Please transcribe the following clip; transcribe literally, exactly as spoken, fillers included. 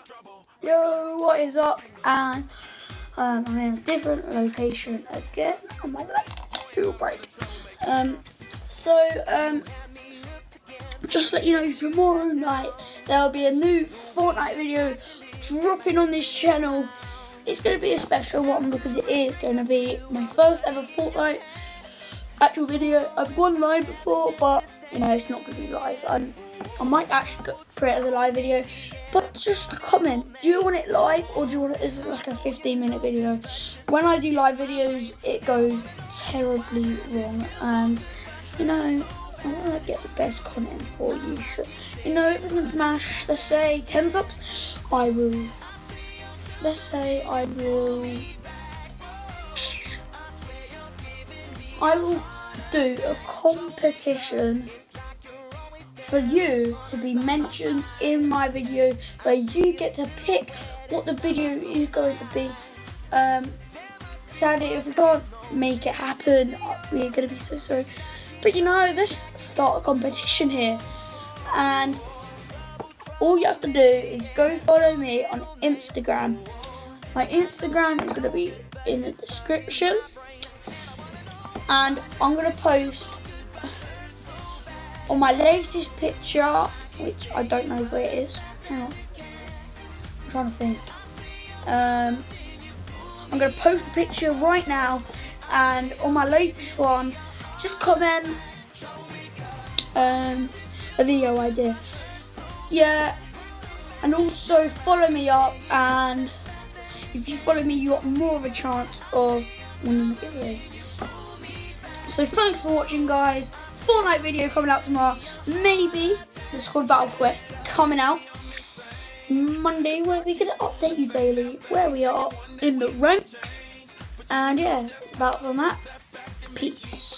Yo, what is up? And um, I'm in a different location again on my last school break. Um, so um, just to let you know, tomorrow night there will be a new Fortnite video dropping on this channel. It's going to be a special one because it is going to be my first ever Fortnite actual video. I've gone live before, but you know it's not going to be live. I'm, I might actually put it as a live video, but just comment. Do you want it live or do you want it as like a fifteen minute video? When I do live videos, it goes terribly wrong, and you know I want to get the best content for you. So you know, if we can smash, let's say ten subs, I will. Let's say I will. I will do a competition for you to be mentioned in my video, where you get to pick what the video is going to be. Um, sadly, if we can't make it happen, we're going to be so sorry. But you know, let's start a competition here. And all you have to do is go follow me on Instagram. My Instagram is going to be in the description. And I'm going to post on my latest picture, which I don't know where it is. Hang on. I'm trying to think. Um, I'm going to post the picture right now. And on my latest one, just comment um, a video idea. Yeah. And also follow me up. And if you follow me, you got more of a chance of winning the giveaway. So thanks for watching, guys. Fortnite video coming out tomorrow. Maybe the Squad Battle Quest coming out Monday, where we're going to update you daily where we are in the ranks. And yeah, apart from that, peace.